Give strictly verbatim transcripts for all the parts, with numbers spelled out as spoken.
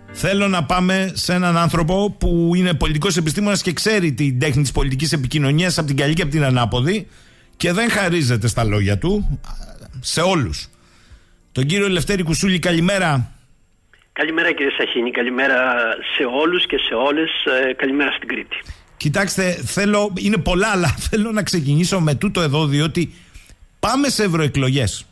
Θέλω να πάμε σε έναν άνθρωπο που είναι πολιτικός επιστήμονας και ξέρει την τέχνη της πολιτικής επικοινωνίας από την καλή και από την ανάποδη και δεν χαρίζεται στα λόγια του σε όλους. Τον κύριο Λευτέρη Κουσούλη, καλημέρα. Καλημέρα κύριε Σαχίνη, καλημέρα σε όλους και σε όλες, καλημέρα στην Κρήτη. Κοιτάξτε, θέλω, είναι πολλά, αλλά θέλω να ξεκινήσω με τούτο εδώ, διότι πάμε σε ευρωεκλογές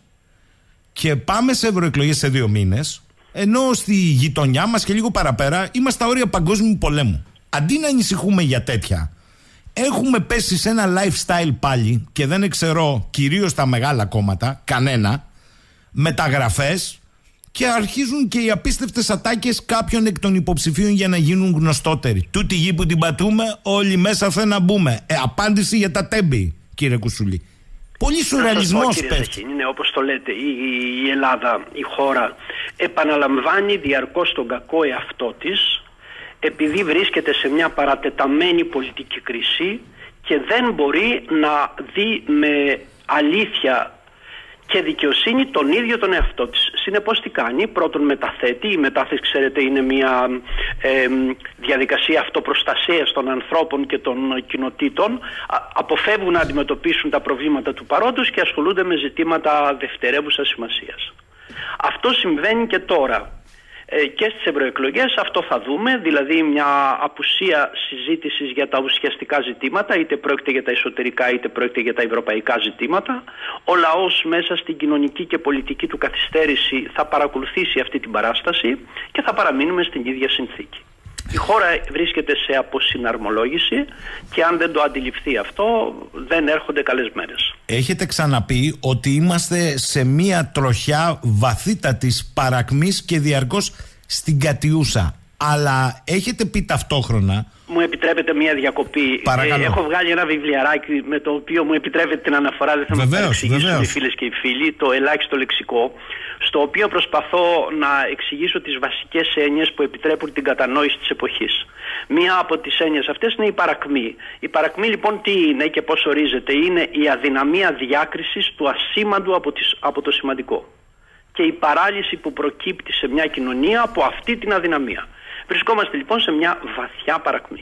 και πάμε σε ευρωεκλογές σε δύο μήνες, ενώ στη γειτονιά μας και λίγο παραπέρα είμαστε στα όρια παγκόσμιου πολέμου. Αντί να ανησυχούμε για τέτοια, έχουμε πέσει σε ένα lifestyle πάλι και δεν εξαιρώ κυρίως τα μεγάλα κόμματα, κανένα, μεταγραφές, και αρχίζουν και οι απίστευτες ατάκες κάποιων εκ των υποψηφίων για να γίνουν γνωστότεροι. Τούτη γη που την πατούμε, όλοι μέσα θέλουν να μπούμε. Ε, απάντηση για τα τέμπη, κύριε Κουσούλη. Πολύ σουρεαλισμός πέφτει. Είναι όπως το λέτε, η, η Ελλάδα, η χώρα, επαναλαμβάνει διαρκώς τον κακό εαυτό της, επειδή βρίσκεται σε μια παρατεταμένη πολιτική κρίση και δεν μπορεί να δει με αλήθεια και δικαιοσύνη τον ίδιο τον εαυτό της. Συνεπώς τι κάνει? Πρώτον μεταθέτει. Η μετάθεση, ξέρετε, είναι μια ε, διαδικασία αυτοπροστασίας των ανθρώπων και των κοινοτήτων. Αποφεύγουν να αντιμετωπίσουν τα προβλήματα του παρόντος και ασχολούνται με ζητήματα δευτερεύουσας σημασίας. Αυτό συμβαίνει και τώρα. Ε, και στις ευρωεκλογές αυτό θα δούμε, δηλαδή μια απουσία συζήτησης για τα ουσιαστικά ζητήματα, είτε πρόκειται για τα εσωτερικά είτε πρόκειται για τα ευρωπαϊκά ζητήματα. Ο λαός μέσα στην κοινωνική και πολιτική του καθυστέρηση θα παρακολουθήσει αυτή την παράσταση και θα παραμείνουμε στην ίδια συνθήκη. Η χώρα βρίσκεται σε αποσυναρμολόγηση και αν δεν το αντιληφθεί αυτό δεν έρχονται καλές μέρες. Έχετε ξαναπεί ότι είμαστε σε μια τροχιά βαθύτατης παρακμής και διαρκώς στην κατιούσα. Αλλά έχετε πει ταυτόχρονα... Μου επιτρέπετε μια διακοπή? Παρακαλώ. Ε, έχω βγάλει ένα βιβλιαράκι με το οποίο μου επιτρέπετε την αναφορά, δεν θα μου παρεξηγήσουν οι φίλες και οι φίλοι, το ελάχιστο λεξικό, στο οποίο προσπαθώ να εξηγήσω τις βασικές έννοιες που επιτρέπουν την κατανόηση της εποχής. Μία από τις έννοιες αυτές είναι η παρακμή. Η παρακμή λοιπόν τι είναι και πώς ορίζεται? Είναι η αδυναμία διάκρισης του ασήμαντου από, τις, από το σημαντικό και η παράλυση που προκύπτει σε μια κοινωνία από αυτή την αδυναμία. Βρισκόμαστε λοιπόν σε μια βαθιά παρακμή.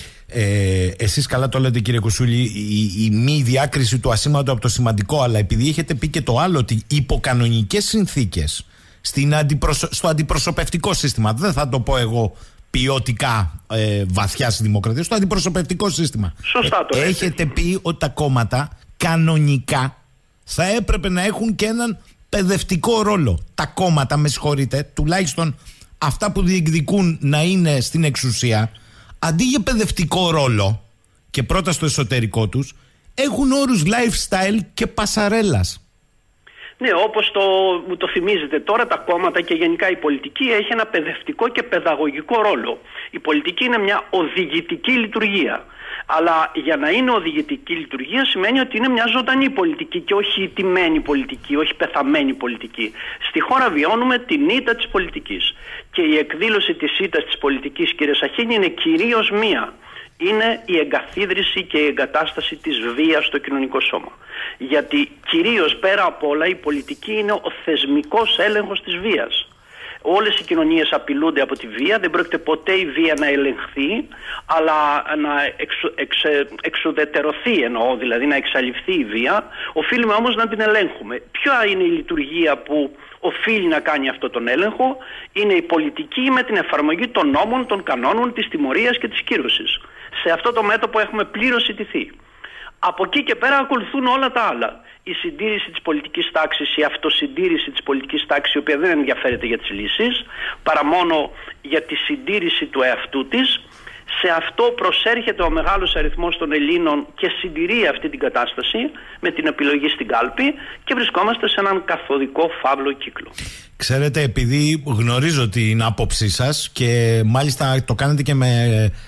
Ε, εσείς καλά το λέτε, κύριε Κουσούλη, η, η μη διάκριση του ασήμαντου από το σημαντικό, αλλά επειδή έχετε πει και το άλλο, ότι υπό κανονικές συνθήκες στην αντιπροσω... στο αντιπροσωπευτικό σύστημα, δεν θα το πω εγώ ποιοτικά ε, βαθιά στη δημοκρατία, στο αντιπροσωπευτικό σύστημα, σωστά το ε, έχετε πει ότι τα κόμματα κανονικά θα έπρεπε να έχουν και έναν παιδευτικό ρόλο. Τα κόμματα, με συγχωρείτε, τουλάχιστον αυτά που διεκδικούν να είναι στην εξουσία, αντί για παιδευτικό ρόλο και πρώτα στο εσωτερικό τους, έχουν όρους lifestyle και πασαρέλας. Ναι, όπως το, μου το θυμίζετε τώρα, τα κόμματα και γενικά η πολιτική έχει ένα παιδευτικό και παιδαγωγικό ρόλο. Η πολιτική είναι μια οδηγητική λειτουργία. Αλλά για να είναι οδηγητική λειτουργία σημαίνει ότι είναι μια ζωντανή πολιτική και όχι ηττημένη πολιτική, όχι πεθαμένη πολιτική. Στη χώρα βιώνουμε την ήττα της πολιτικής. Και η εκδήλωση της ήττας της πολιτικής, κύριε Σαχίνη, είναι κυρίως μία. Είναι η εγκαθίδρυση και η εγκατάσταση της βίας στο κοινωνικό σώμα. Γιατί κυρίως πέρα από όλα η πολιτική είναι ο θεσμικός έλεγχος της βίας. Όλες οι κοινωνίες απειλούνται από τη βία, δεν πρόκειται ποτέ η βία να ελεγχθεί, αλλά να εξου, εξε, εξουδετερωθεί, εννοώ, δηλαδή να εξαλειφθεί η βία. Οφείλουμε όμως να την ελέγχουμε. Ποια είναι η λειτουργία που οφείλει να κάνει αυτό τον έλεγχο? Είναι η πολιτική με την εφαρμογή των νόμων, των κανόνων, της τιμωρίας και της κύρωσης. Σε αυτό το μέτωπο έχουμε πλήρως ιτηθεί. Από εκεί και πέρα ακολουθούν όλα τα άλλα. Η συντήρηση της πολιτικής τάξης, η αυτοσυντήρηση της πολιτικής τάξης, η οποία δεν ενδιαφέρεται για τις λύσεις, παρά μόνο για τη συντήρηση του εαυτού της. Σε αυτό προσέρχεται ο μεγάλος αριθμός των Ελλήνων και συντηρεί αυτή την κατάσταση με την επιλογή στην κάλπη και βρισκόμαστε σε έναν καθοδικό φαύλο κύκλο. Ξέρετε, επειδή γνωρίζω την άποψή σας και μάλιστα το κάνετε και με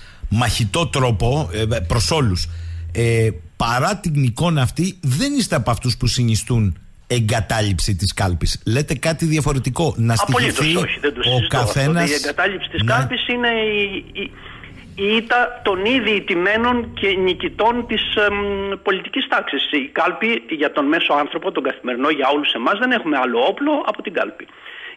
μαχητό τρόπο προς όλους, ε, παρά την εικόνα αυτή δεν είστε από αυτούς που συνιστούν εγκατάλειψη της κάλπης. Λέτε κάτι διαφορετικό. Να στοιχηθεί ο καθένας. Η εγκατάλειψη της ναι. κάλπης είναι η, η, η ήττα των ήδη ηττημένων και νικητών της εμ, πολιτικής τάξης. Η κάλπη για τον μέσο άνθρωπο, τον καθημερινό, για όλους εμάς δεν έχουμε άλλο όπλο από την κάλπη.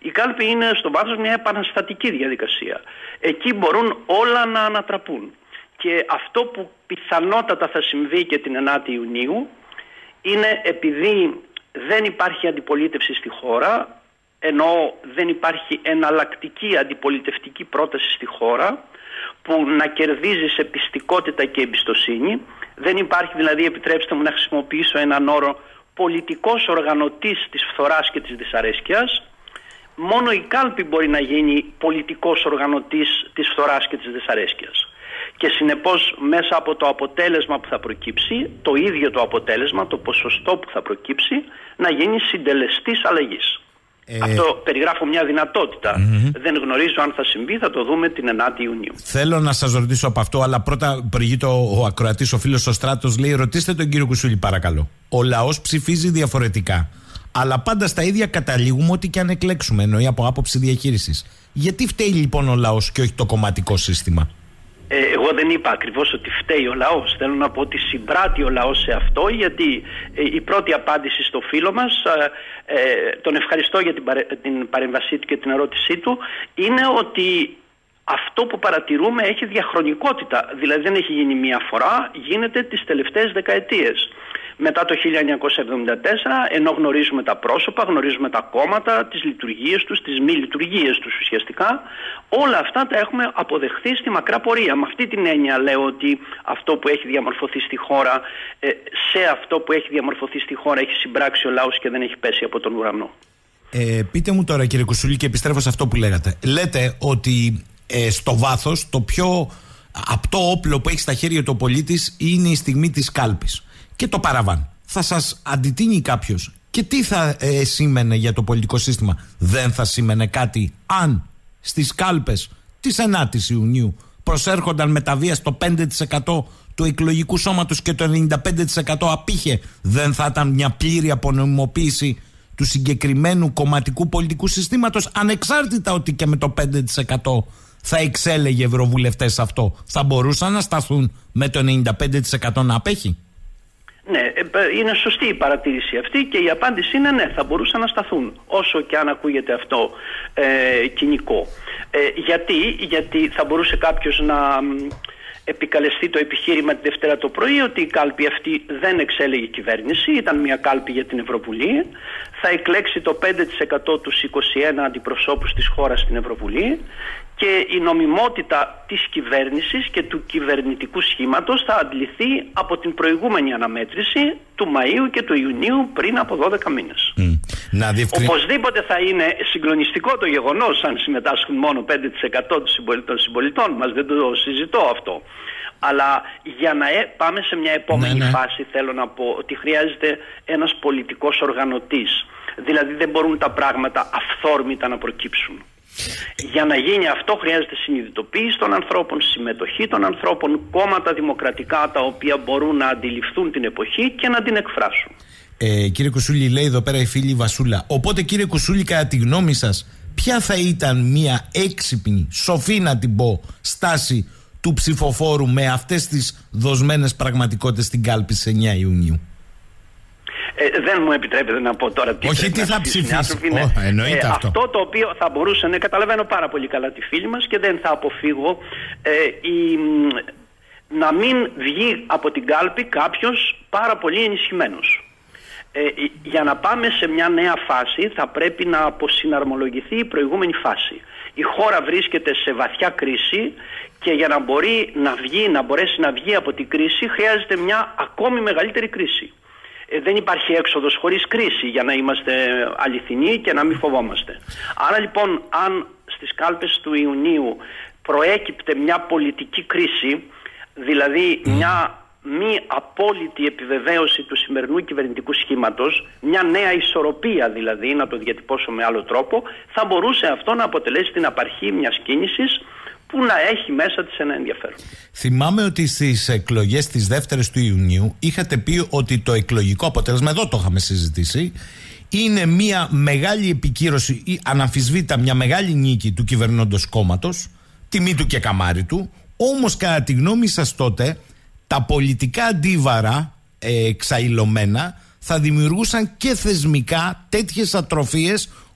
Η κάλπη είναι στο βάθος μια επαναστατική διαδικασία. Εκεί μπορούν όλα να ανατραπούν. Και αυτό που πιθανότατα θα συμβεί και την ενάτη Ιουνίου είναι, επειδή δεν υπάρχει αντιπολίτευση στη χώρα, ενώ δεν υπάρχει εναλλακτική αντιπολιτευτική πρόταση στη χώρα που να κερδίζει σε πιστικότητα και εμπιστοσύνη, δεν υπάρχει δηλαδή, επιτρέψτε μου να χρησιμοποιήσω έναν όρο, πολιτικός οργανωτής της φθοράς και της δυσαρέσκειας. Μόνο η κάλπη μπορεί να γίνει πολιτικός οργανωτής της φθοράς και της δυσαρέσκειας. Και συνεπώς μέσα από το αποτέλεσμα που θα προκύψει, το ίδιο το αποτέλεσμα, το ποσοστό που θα προκύψει, να γίνει συντελεστής αλλαγής. Ε... Αυτό περιγράφω μια δυνατότητα. Mm-hmm. Δεν γνωρίζω αν θα συμβεί, θα το δούμε την ενάτη Ιουνίου. Θέλω να σας ρωτήσω από αυτό, αλλά πρώτα προηγείται ο ακροατής, ο φίλος ο Στράτος, λέει: ρωτήστε τον κύριο Κουσούλη, παρακαλώ. Ο λαός ψηφίζει διαφορετικά. Αλλά πάντα στα ίδια καταλήγουμε, ό,τι και αν εκλέξουμε, εννοεί από άποψη διαχείρισης. Γιατί φταίει λοιπόν ο λαός και όχι το κομματικό σύστημα? Εγώ δεν είπα ακριβώς ότι φταίει ο λαός. Θέλω να πω ότι συμπράττει ο λαός σε αυτό, γιατί η πρώτη απάντηση στο φίλο μας, ε, τον ευχαριστώ για την, παρε, την παρέμβασή του και την ερώτησή του, είναι ότι αυτό που παρατηρούμε έχει διαχρονικότητα. Δηλαδή δεν έχει γίνει μία φορά, γίνεται τις τελευταίες δεκαετίες. Μετά το χίλια εννιακόσια εβδομήντα τέσσερα, ενώ γνωρίζουμε τα πρόσωπα, γνωρίζουμε τα κόμματα, τις λειτουργίες τους, τις μη λειτουργίες τους ουσιαστικά, όλα αυτά τα έχουμε αποδεχθεί στη μακρά πορεία. Με αυτή την έννοια λέω ότι αυτό που έχει διαμορφωθεί στη χώρα, σε αυτό που έχει διαμορφωθεί στη χώρα έχει συμπράξει ο λαός και δεν έχει πέσει από τον ουρανό. Ε, πείτε μου τώρα, κύριε Κουσούλη, και επιστρέφω σε αυτό που λέγατε. Λέτε ότι ε, στο βάθος το πιο απτό όπλο που έχει στα χέρια του ο πολίτης είναι η στιγμή της κάλπης. Και το παραβάν. Θα σας αντιτείνει κάποιος. Και τι θα ε, σήμαινε για το πολιτικό σύστημα? Δεν θα σήμαινε κάτι αν στις κάλπες της ενάτης Ιουνίου προσέρχονταν με τα βία στο πέντε τοις εκατό του εκλογικού σώματος και το ενενήντα πέντε τοις εκατό απήχε? Δεν θα ήταν μια πλήρη απονομιμοποίηση του συγκεκριμένου κομματικού πολιτικού συστήματος, ανεξάρτητα ότι και με το πέντε τοις εκατό θα εξέλεγε ευρωβουλευτές αυτό? Θα μπορούσαν να σταθούν με το ενενήντα πέντε τοις εκατό να απέχει? Ναι, είναι σωστή η παρατήρηση αυτή και η απάντηση είναι ναι, θα μπορούσαν να σταθούν, όσο και αν ακούγεται αυτό ε, κοινικό. Ε, γιατί, γιατί θα μπορούσε κάποιος να επικαλεστεί το επιχείρημα τη Δευτέρα το πρωί ότι η κάλπη αυτή δεν εξέλεγε κυβέρνηση, ήταν μια κάλπη για την Ευρωβουλή, θα εκλέξει το πέντε τοις εκατό τους είκοσι ένα αντιπροσώπους της χώρας στην Ευρωβουλή και η νομιμότητα της κυβέρνησης και του κυβερνητικού σχήματος θα αντληθεί από την προηγούμενη αναμέτρηση του Μαΐου και του Ιουνίου πριν από δώδεκα μήνες. Mm. Να διευκρι... Οπωσδήποτε θα είναι συγκλονιστικό το γεγονός αν συμμετάσχουν μόνο πέντε τοις εκατό των συμπολιτών μας, δεν το συζητώ αυτό. Αλλά για να πάμε σε μια επόμενη ναι, ναι. φάση, θέλω να πω ότι χρειάζεται ένας πολιτικός οργανωτής. Δηλαδή δεν μπορούν τα πράγματα αυθόρμητα να προκύψουν. Για να γίνει αυτό χρειάζεται συνειδητοποίηση των ανθρώπων, συμμετοχή των ανθρώπων, κόμματα δημοκρατικά τα οποία μπορούν να αντιληφθούν την εποχή και να την εκφράσουν. Ε, κύριε Κουσούλη, λέει εδώ πέρα η φίλη Βασούλα. Οπότε κύριε Κουσούλη, κατά τη γνώμη σας, ποια θα ήταν μια έξυπνη, σοφή να την πω, στάση του ψηφοφόρου με αυτές τις δοσμένες πραγματικότητες στην κάλπη σε εννέα Ιουνίου? Ε, δεν μου επιτρέπετε να πω τώρα τι. Όχι, τι θα ψηφίσει. Oh, εννοείται ε, αυτό. Αυτό το οποίο θα μπορούσε, ναι, καταλαβαίνω πάρα πολύ καλά τη φίλη μας και δεν θα αποφύγω ε, η, να μην βγει από την κάλπη κάποιος πάρα πολύ ενισχυμένος. Ε, για να πάμε σε μια νέα φάση θα πρέπει να αποσυναρμολογηθεί η προηγούμενη φάση. Η χώρα βρίσκεται σε βαθιά κρίση και για να μπορεί να βγει, να μπορέσει να βγει από την κρίση χρειάζεται μια ακόμη μεγαλύτερη κρίση. Ε, δεν υπάρχει έξοδος χωρίς κρίση, για να είμαστε αληθινοί και να μην φοβόμαστε. Άρα λοιπόν, αν στις κάλπες του Ιουνίου προέκυπτε μια πολιτική κρίση, δηλαδή μια μη απόλυτη επιβεβαίωση του σημερινού κυβερνητικού σχήματος, μια νέα ισορροπία δηλαδή, να το διατυπώσω με άλλο τρόπο, θα μπορούσε αυτό να αποτελέσει την απαρχή μιας κίνησης που να έχει μέσα της ένα ενδιαφέρον. Θυμάμαι ότι στις εκλογές της δεύτερης του Ιουνίου είχατε πει ότι το εκλογικό αποτέλεσμα, εδώ το είχαμε συζητήσει, είναι μια μεγάλη επικύρωση ή αναμφισβήτητα μια μεγάλη νίκη του κυβερνώντος κόμματος, τιμή του και καμάρι του. Όμως κατά τη γνώμη σας τότε τα πολιτικά αντίβαρα ε, εξαϊλωμένα θα δημιουργούσαν και θεσμικά τέτοιες ατροφίες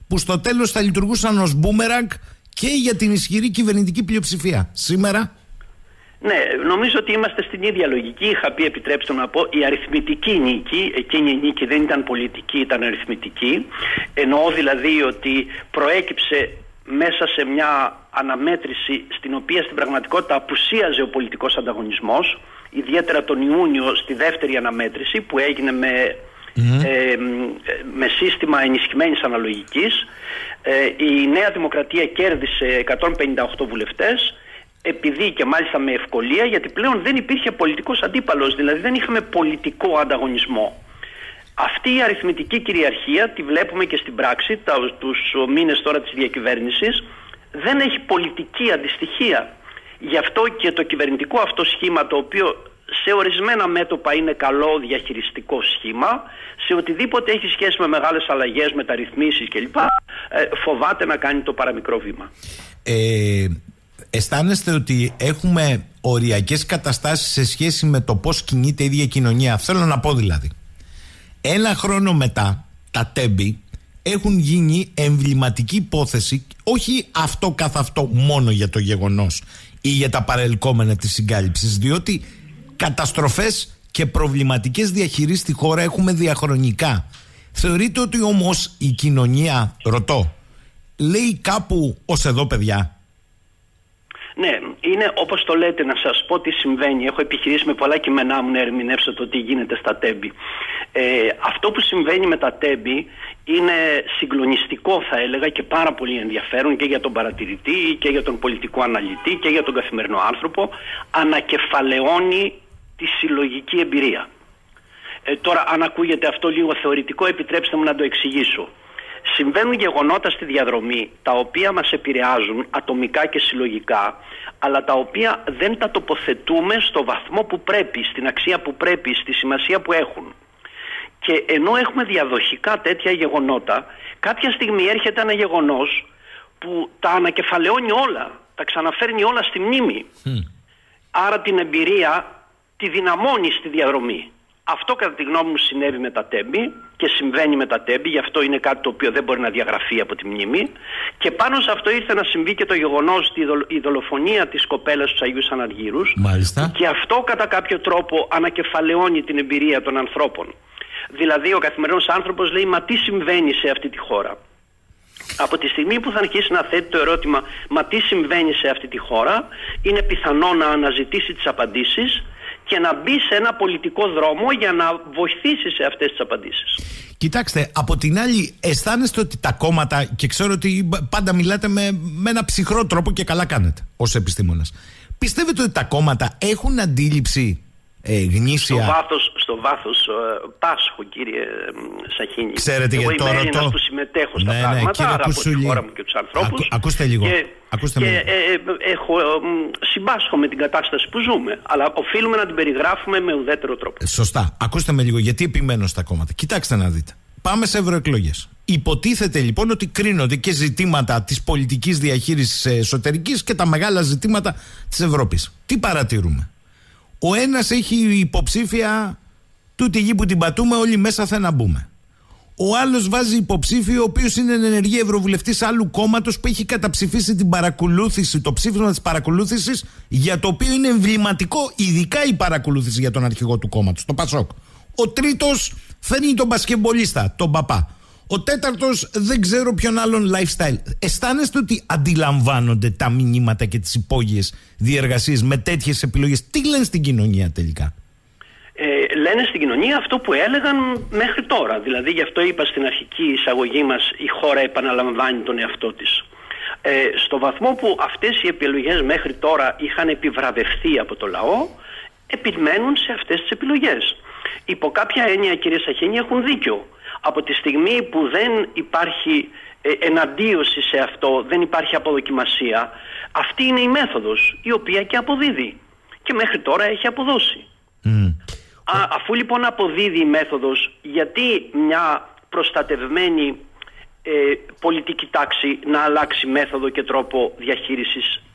που στο τέλος θα λειτουργούσαν ως μπούμεραγκ και για την ισχυρή κυβερνητική πλειοψηφία. Σήμερα. Ναι, νομίζω ότι είμαστε στην ίδια λογική. Είχα πει, επιτρέψτε μου να πω, η αριθμητική νίκη, εκείνη η νίκη δεν ήταν πολιτική, ήταν αριθμητική. Εννοώ δηλαδή ότι προέκυψε μέσα σε μια αναμέτρηση στην οποία στην πραγματικότητα απουσίαζε ο πολιτικός ανταγωνισμός, ιδιαίτερα τον Ιούνιο στη δεύτερη αναμέτρηση που έγινε με, mm. ε, με σύστημα ενισχυμένης αναλογικής. Ε, η Νέα Δημοκρατία κέρδισε εκατόν πενήντα οκτώ βουλευτές, επειδή και μάλιστα με ευκολία, γιατί πλέον δεν υπήρχε πολιτικός αντίπαλος, δηλαδή δεν είχαμε πολιτικό ανταγωνισμό. Αυτή η αριθμητική κυριαρχία τη βλέπουμε και στην πράξη, τα, τους μήνες τώρα της διακυβέρνησης, δεν έχει πολιτική αντιστοιχεία. Γι' αυτό και το κυβερνητικό αυτό σχήμα, το οποίο σε ορισμένα μέτωπα είναι καλό διαχειριστικό σχήμα, σε οτιδήποτε έχει σχέση με μεγάλες αλλαγές, μεταρρυθμίσεις κλπ, φοβάται να κάνει το παραμικρό βήμα. Ε, αισθάνεστε ότι έχουμε οριακές καταστάσεις σε σχέση με το πώς κινείται η ίδια κοινωνία? Θέλω να πω δηλαδή, ένα χρόνο μετά τα τέμπη έχουν γίνει εμβληματική υπόθεση, όχι αυτό καθ' αυτό μόνο για το γεγονός ή για τα παρελκόμενα της συγκάλυψης, διότι καταστροφές και προβληματικές διαχείρισεις στη χώρα έχουμε διαχρονικά. Θεωρείτε ότι όμως η κοινωνία, ρωτώ, λέει κάπου ως εδώ παιδιά? Ναι, είναι όπως το λέτε, να σας πω τι συμβαίνει. Έχω επιχειρήσει με πολλά κείμενά μου να ερμηνεύσω το τι γίνεται στα τέμπη. Ε, αυτό που συμβαίνει με τα τέμπη είναι συγκλονιστικό, θα έλεγα, και πάρα πολύ ενδιαφέρον και για τον παρατηρητή και για τον πολιτικό αναλυτή και για τον καθημερινό άνθρωπο. Ανακεφαλαιώνει τη συλλογική εμπειρία. Ε, τώρα, αν ακούγεται αυτό λίγο θεωρητικό, επιτρέψτε μου να το εξηγήσω. Συμβαίνουν γεγονότα στη διαδρομή τα οποία μας επηρεάζουν ατομικά και συλλογικά, αλλά τα οποία δεν τα τοποθετούμε στο βαθμό που πρέπει, στην αξία που πρέπει, στη σημασία που έχουν. Και ενώ έχουμε διαδοχικά τέτοια γεγονότα, κάποια στιγμή έρχεται ένα γεγονός που τα ανακεφαλαιώνει όλα, τα ξαναφέρνει όλα στη μνήμη. Mm. Άρα την εμπειρία τη δυναμώνει στη διαδρομή. Αυτό κατά τη γνώμη μου συνέβη με τα τέμπη και συμβαίνει με τα τέμπη, γι' αυτό είναι κάτι το οποίο δεν μπορεί να διαγραφεί από τη μνήμη. Και πάνω σε αυτό ήρθε να συμβεί και το γεγονός, η δολοφονία της κοπέλας του Αγίου Αναργύρους. Μάλιστα. Και αυτό κατά κάποιο τρόπο ανακεφαλαιώνει την εμπειρία των ανθρώπων. Δηλαδή ο καθημερινός άνθρωπος λέει, μα τι συμβαίνει σε αυτή τη χώρα? Από τη στιγμή που θα αρχίσει να θέτει το ερώτημα, μα τι συμβαίνει σε αυτή τη χώρα, είναι πιθανό να αναζητήσει τις απαντήσεις και να μπει σε ένα πολιτικό δρόμο για να βοηθήσει σε αυτές τις απαντήσεις. Κοιτάξτε, από την άλλη αισθάνεστε ότι τα κόμματα, και ξέρω ότι πάντα μιλάτε με, με ένα ψυχρό τρόπο και καλά κάνετε ως επιστήμονας, πιστεύετε ότι τα κόμματα έχουν αντίληψη ε, γνήσια? Στο βάθος, στο βάθος ε, Πάσχο, κύριε Σαχίνη. Ξέρετε, εγώ γιατί είμαι τώρα Έλληνας το... που συμμετέχω στα ναι, πράγματα, ναι, άρα από τη χώρα μου και τους ανθρώπους. Ακού, ακούστε λίγο. Και, ακούστε και λίγο. ε, ε, έχω, ε, συμπάσχω με την κατάσταση που ζούμε, αλλά οφείλουμε να την περιγράφουμε με ουδέτερο τρόπο. Σωστά. Ακούστε με λίγο, γιατί επιμένω στα κόμματα. Κοιτάξτε να δείτε. Πάμε σε ευρωεκλογές. Υποτίθεται λοιπόν ότι κρίνονται και ζητήματα της πολιτικής διαχείρισης εσωτερικής και τα μεγάλα ζητήματα της Ευρώπης. Τι παρατηρούμε? Ο ένας έχει υποψήφια τούτη γη που την πατούμε, όλοι μέσα θα να μπούμε. Ο άλλος βάζει υποψήφιο, ο οποίος είναι ενεργή ευρωβουλευτής άλλου κόμματος που έχει καταψηφίσει την παρακολούθηση, το ψήφισμα της παρακολούθησης, για το οποίο είναι εμβληματικό, ειδικά η παρακολούθηση για τον αρχηγό του κόμματος, το Πασόκ. Ο τρίτος φέρνει τον μπασκεμπολίστα, τον παπά. Ο τέταρτος δεν ξέρω ποιον άλλον lifestyle. Αισθάνεστε ότι αντιλαμβάνονται τα μηνύματα και τις υπόγειες διεργασίες με τέτοιες επιλογές? Τι λένε στην κοινωνία τελικά? Ε, λένε στην κοινωνία αυτό που έλεγαν μέχρι τώρα. Δηλαδή, γι' αυτό είπα στην αρχική εισαγωγή μας, η χώρα επαναλαμβάνει τον εαυτό της. Ε, στο βαθμό που αυτές οι επιλογές μέχρι τώρα είχαν επιβραβευτεί από το λαό, επιμένουν σε αυτές τις επιλογές. Υπό κάποια έννοια, κύριε Σαχίνη, έχουν δίκιο. Από τη στιγμή που δεν υπάρχει ε, εναντίωση σε αυτό, δεν υπάρχει αποδοκιμασία, αυτή είναι η μέθοδος η οποία και αποδίδει. Και μέχρι τώρα έχει αποδώσει. Mm. Α, αφού λοιπόν αποδίδει η μέθοδος, γιατί μια προστατευμένη ε, πολιτική τάξη να αλλάξει μέθοδο και τρόπο διαχείρισης και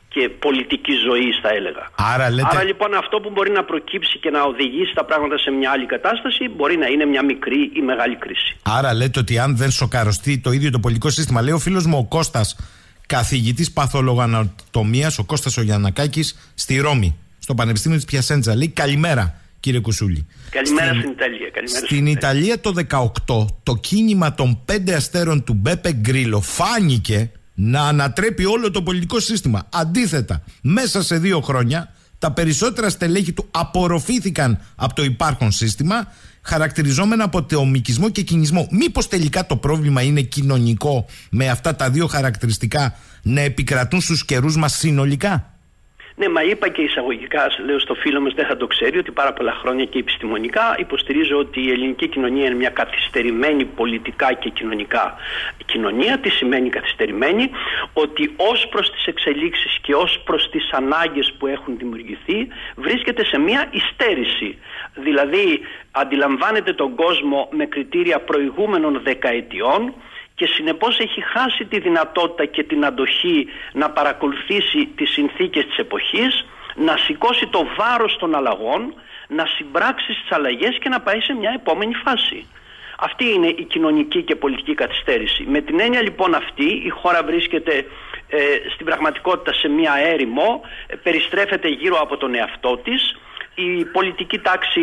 πολιτικής ζωής, θα έλεγα. Άρα, λέτε... Άρα λοιπόν αυτό που μπορεί να προκύψει και να οδηγήσει τα πράγματα σε μια άλλη κατάσταση μπορεί να είναι μια μικρή ή μεγάλη κρίση. Άρα λέτε ότι αν δεν σοκαριστεί το ίδιο το πολιτικό σύστημα, λέει ο φίλος μου ο Κώστας, καθηγητής παθολογοανατομίας, ο Κώστας ο Γιαννακάκης, στη Ρώμη, στο Πανεπιστήμιο της Πιασέντζα, λέει καλημέρα κύριε Κουσούλη. Καλημέρα στην, στην Ιταλία. Καλημέρα στην, στην Ιταλία. Ιταλία το δεκαοκτώ το κίνημα των πέντε αστέρων του Μπέπε Γκρίλο φάνηκε να ανατρέπει όλο το πολιτικό σύστημα. Αντίθετα, μέσα σε δύο χρόνια τα περισσότερα στελέχη του απορροφήθηκαν από το υπάρχον σύστημα, χαρακτηριζόμενα από τεομικισμό και κινησμό. Μήπως τελικά το πρόβλημα είναι κοινωνικό, με αυτά τα δύο χαρακτηριστικά να επικρατούν στους καιρούς μας συνολικά? Ναι, μα είπα και εισαγωγικά, λέω στο φίλο μας, δεν θα το ξέρει, ότι πάρα πολλά χρόνια και επιστημονικά υποστηρίζω ότι η ελληνική κοινωνία είναι μια καθυστερημένη πολιτικά και κοινωνικά κοινωνία. Τι σημαίνει καθυστερημένη? Ότι ως προς τις εξελίξεις και ως προς τις ανάγκες που έχουν δημιουργηθεί βρίσκεται σε μια υστέρηση. Δηλαδή αντιλαμβάνεται τον κόσμο με κριτήρια προηγούμενων δεκαετιών και συνεπώς έχει χάσει τη δυνατότητα και την αντοχή να παρακολουθήσει τις συνθήκες της εποχής, να σηκώσει το βάρος των αλλαγών, να συμπράξει στις αλλαγές και να πάει σε μια επόμενη φάση. Αυτή είναι η κοινωνική και πολιτική καθυστέρηση. Με την έννοια λοιπόν αυτή η χώρα βρίσκεται ε, στην πραγματικότητα σε μια έρημο, ε, περιστρέφεται γύρω από τον εαυτό της, η πολιτική τάξη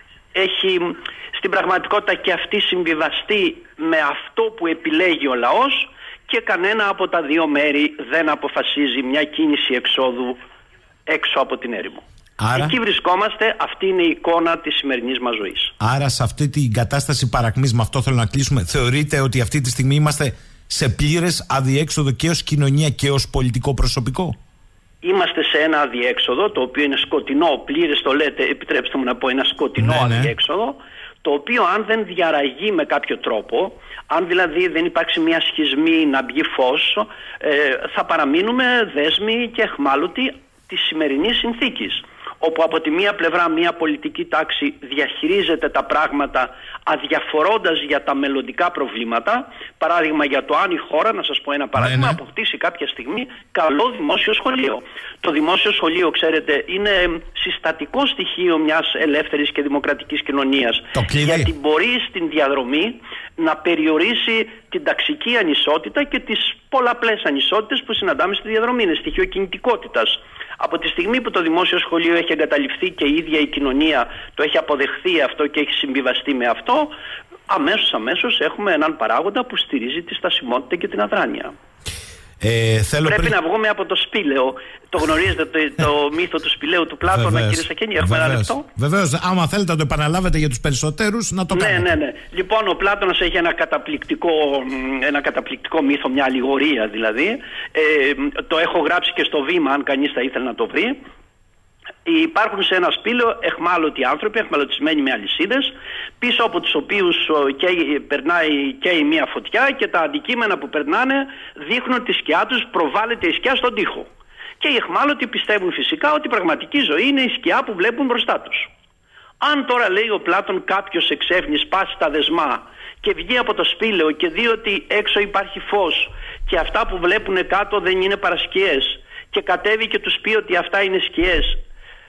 έχει στην πραγματικότητα και αυτή συμβιβαστεί με αυτό που επιλέγει ο λαός και κανένα από τα δύο μέρη δεν αποφασίζει μια κίνηση εξόδου έξω από την έρημο. Άρα, εκεί βρισκόμαστε, αυτή είναι η εικόνα της σημερινής μας ζωής. Άρα σε αυτή την κατάσταση παρακμής, με αυτό θέλω να κλείσουμε, θεωρείτε ότι αυτή τη στιγμή είμαστε σε πλήρες αδιέξοδο και ως κοινωνία και ως πολιτικό προσωπικό? Είμαστε σε ένα αδιέξοδο, το οποίο είναι σκοτεινό, πλήρες το λέτε, επιτρέψτε μου να πω, ένα σκοτεινό ναι, ναι. αδιέξοδο, το οποίο αν δεν διαραγεί με κάποιο τρόπο, αν δηλαδή δεν υπάρξει μια σχισμή να βγει φως, ε, θα παραμείνουμε δέσμοι και εχμάλωτοι της σημερινής συνθήκης, όπου από τη μία πλευρά μια πολιτική τάξη διαχειρίζεται τα πράγματα αδιαφορώντας για τα μελλοντικά προβλήματα. Παράδειγμα, για το αν η χώρα, να σας πω ένα παράδειγμα, ναι, ναι. αποκτήσει κάποια στιγμή καλό δημόσιο σχολείο. Το δημόσιο σχολείο, ξέρετε, είναι συστατικό στοιχείο μιας ελεύθερης και δημοκρατικής κοινωνίας. Γιατί μπορεί στην διαδρομή να περιορίσει την ταξική ανισότητα και τις πολλαπλές ανισότητες που συναντάμε στη διαδρομή. Είναι στοιχείο κινητικότητας. Από τη στιγμή που το δημόσιο σχολείο έχει εγκαταλειφθεί και η ίδια η κοινωνία το έχει αποδεχθεί αυτό και έχει συμβιβαστεί με αυτό, αμέσως αμέσως έχουμε έναν παράγοντα που στηρίζει τη στασιμότητα και την αδράνεια. Ε, θέλω Πρέπει πριν... να βγούμε από το σπήλαιο. Το γνωρίζετε το, το μύθο του σπηλαίου του Πλάτωνα, κύριε Σακένη? Έχουμε ένα λεπτό. Βεβαίως, άμα θέλετε να το επαναλάβετε για τους περισσότερους, να το κάνετε. Ναι, ναι, ναι. Λοιπόν, ο Πλάτωνας έχει ένα καταπληκτικό, ένα καταπληκτικό μύθο, μια αλληγορία δηλαδή. Ε, το έχω γράψει και στο Βήμα, αν κανείς θα ήθελε να το βρει. Υπάρχουν σε ένα σπήλαιο εχμάλωτοι άνθρωποι, εχμαλωτισμένοι με αλυσίδες, πίσω από τους οποίους και περνάει και η μία φωτιά, και τα αντικείμενα που περνάνε δείχνουν τη σκιά τους, προβάλλεται η σκιά στον τοίχο. Και οι εχμάλωτοι πιστεύουν φυσικά ότι η πραγματική ζωή είναι η σκιά που βλέπουν μπροστά τους. Αν τώρα, λέει ο Πλάτων, κάποιος εξέφνη σπάσει τα δεσμά και βγει από το σπήλαιο και δει ότι έξω υπάρχει φως και αυτά που βλέπουν κάτω δεν είναι παρασκιές, και κατέβει και τους πει ότι αυτά είναι σκιές,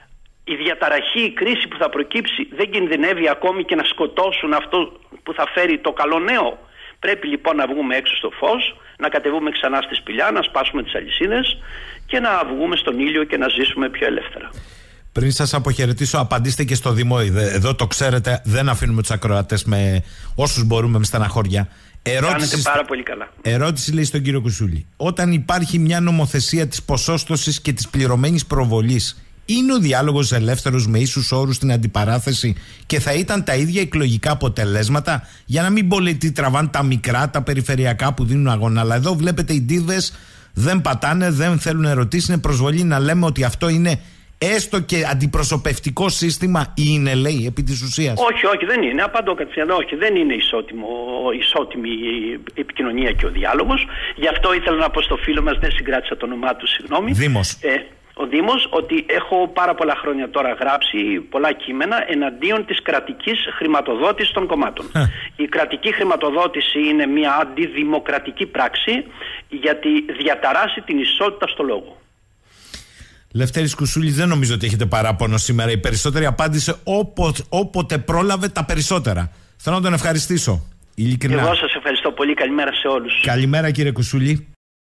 η διαταραχή, η κρίση που θα προκύψει δεν κινδυνεύει ακόμη και να σκοτώσουν αυτό που θα φέρει το καλό νέο? Πρέπει λοιπόν να βγούμε έξω στο φως, να κατεβούμε ξανά στη σπηλιά, να σπάσουμε τις αλυσίδες και να βγούμε στον ήλιο και να ζήσουμε πιο ελεύθερα. Πριν σας αποχαιρετήσω, απαντήστε και στο Δημό. Εδώ το ξέρετε, δεν αφήνουμε τους ακροατές με όσους μπορούμε με στεναχώρια. Ερώτηση, Κάνετε πάρα πολύ καλά. Ερώτηση λέει στον κύριο Κουσούλη. Όταν υπάρχει μια νομοθεσία της ποσόστοσης και της πληρωμένης προβολής, είναι ο διάλογος ελεύθερος με ίσους όρους στην αντιπαράθεση και θα ήταν τα ίδια εκλογικά αποτελέσματα? Για να μην πολιτή τραβάν τα μικρά, τα περιφερειακά που δίνουν αγώνα. Αλλά εδώ βλέπετε οι ντίδες δεν πατάνε, δεν θέλουν ερωτήσεις. Είναι προσβολή να λέμε ότι αυτό είναι έστω και αντιπροσωπευτικό σύστημα? Είναι, λέει, επί της ουσίας? Όχι, όχι, δεν είναι. Απαντώ κατευθείαν. Όχι, δεν είναι ισότιμο, ισότιμη η επικοινωνία και ο διάλογος. Γι' αυτό ήθελα να πω στο φίλο μας, δεν συγκράτησα το όνομά του, συγγνώμη. Δήμος. Ε, ο Δήμος, ότι έχω πάρα πολλά χρόνια τώρα γράψει πολλά κείμενα εναντίον της κρατικής χρηματοδότησης των κομμάτων. Η κρατική χρηματοδότηση είναι μια αντιδημοκρατική πράξη, γιατί διαταράσσει την ισότητα στο λόγο. Λευτέρης Κουσούλης, δεν νομίζω ότι έχετε παράπονο σήμερα. Η περισσότερη απάντησε όποτε, όποτε πρόλαβε τα περισσότερα. Θέλω να τον ευχαριστήσω. Ειλικρινά. Εγώ σας ευχαριστώ πολύ. Καλημέρα σε όλους. Καλημέρα κύριε Κουσούλη.